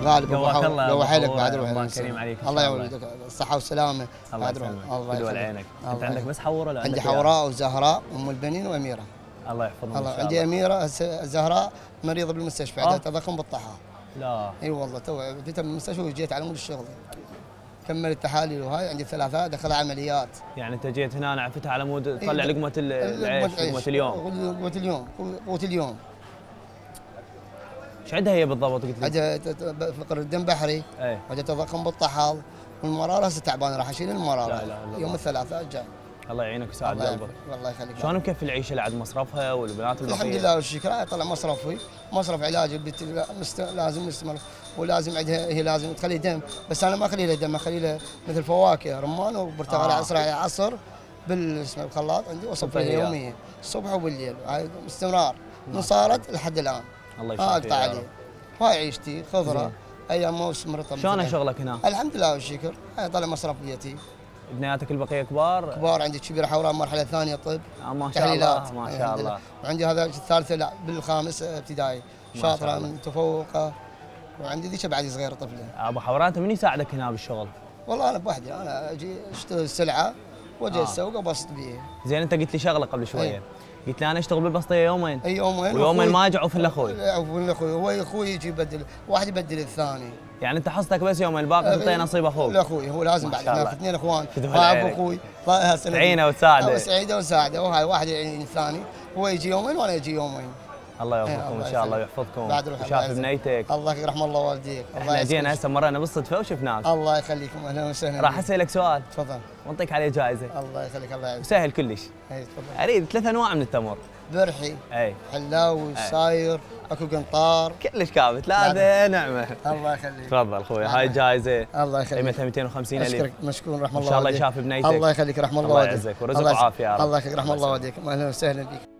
غالب قواك الله قوى حيلك بعد روح. الله كريم عليك. الله يولدك الصحة والسلامة. الله يسلمك. الله عينك. انت عندك بس حور ولا عندي حوراء وزهراء ام البنين واميره. الله يحفظهم. الله عندي اميره الزهراء مريضه بالمستشفى عندها تضخم بالطحال. لا اي والله تو جيت من المستشفى وجيت على مود الشغل. كملت التحاليل وهاي عندي ثلاثة دخلها عمليات. يعني انت جيت هنا عفتها على مود تطلع لقمة العيش لقمة اليوم. لقمة اليوم قوت اليوم. ايش عندها هي بالضبط قلت لي؟ عندها فقر الدم بحري. ايه. عندها تضخم بالطحال والمرارة هسه تعبانة راح اشيل المرارة. لا لا لا يوم الثلاثاء الجاي. الله يعينك ويساعد قلبك. الله يخليك. شلون مكفي العيشه اللي عند مصرفها والبنات البقيه؟ الحمد لله والشكر طلع مصرفي، مصرف علاجي لازم نستمر ولازم عندها هي لازم تخلي دم، بس انا ما اخلي لها دم اخلي لها مثل فواكه رمان وبرتقال عصر بالخلاط عندي واصب لها يوميا الصبح وبالليل هاي باستمرار من صارت لحد الان. الله يشفيك. اقطع عليه. هاي عيشتي خضره ايام موسم رطب. شلون شغلك هنا؟ الحمد لله والشكر طلع مصرف بيتي. ابنياتك البقيه كبار؟ كبار عندي كبيره حوراء مرحله ثانيه طب. ما شاء الله ما شاء الله. وعندي هذا الثالثه لا بالخامس ابتدائي شاطره متفوقه. وعندي ذيك بعد صغيره طفله. ابو حوراء انت من يساعدك هنا بالشغل؟ والله انا بوحدي انا اجي اشتري السلعه واجي اسوق وابسط بيها. زين انت قلت لي شغله قبل شويه. قلت لي انا اشتغل بالبسطيه يومين. اي يومين ويومين ما اجي اعوف الا اخوي. اعوف الا اخوي هو اخوي يجي يبدل واحد يبدل الثاني. يعني انت حصتك بس يومين الباقي تعطيه نصيب اخوك. لا اخوي هو لازم بعد احنا اثنين اخوان. ابو اخوي تعينه وتساعده. سعيده وساعده وهاي واحد يعين الثاني هو يجي يومين وانا اجي يومين. الله يوفقكم ان شاء الله ويحفظكم. وشاف بنيتك. الله يرحم الله والديك. احنا جينا هسه مرينا بالصدفه وشفناك. الله يخليكم اهلا وسهلا. راح اسالك سؤال. تفضل. وانطيك عليه جائزه. الله يخليك الله يعزك. سهل كلش. اي تفضل. اريد 3 انواع من التمر. برحي. اي. حلاوي صاير اكو قنطار. كلش كامل 3 نعمه. الله يخليك. تفضل اخوي هاي جائزه. الله يخليك. قيمتها 250,000. اشكرك مشكور رحم الله. ان شاء الله يشاف بنيتك. الله يخليك رحم الله الله يعزك ورزق وعافيه يا رب. الله يخليك رحم الله والديك اهلا وسهلا بك.